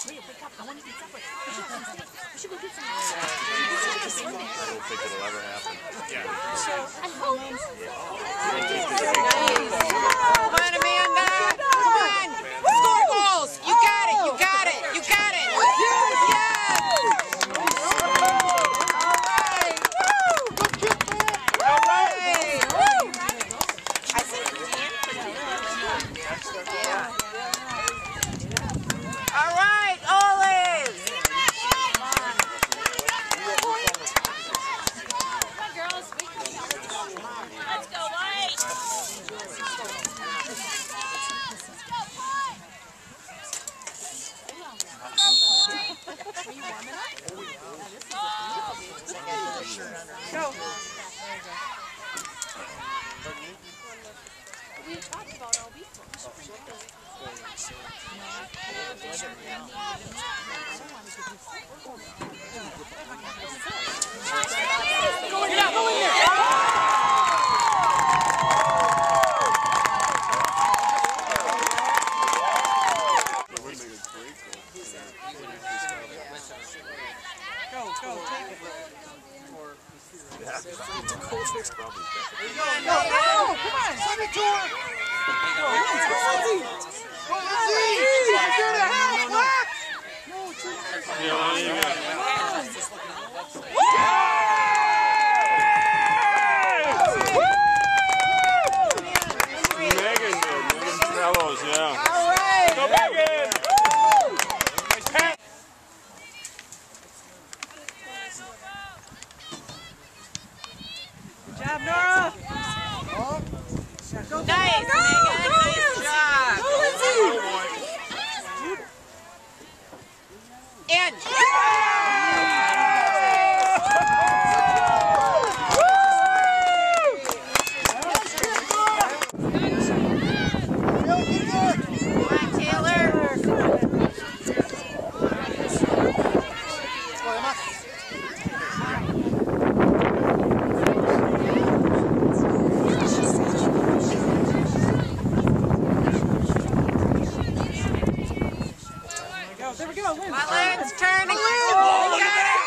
I want to eat supper. We should go get some. I don't think it'll ever happen. Yeah. I hope. Come on, Amanda. Come on. Score goals. You got it. You got it. You got it. All right, Olives. Let's go, White. Are you warming up? Go. We talked about all week. Go in there, go in there. Go, take it. Yeah. Come on, send it to her. Good job, Nora. Nice, Megan. Nice job. Go, Lindsay. And there we go, Lynn. Lynn's turning.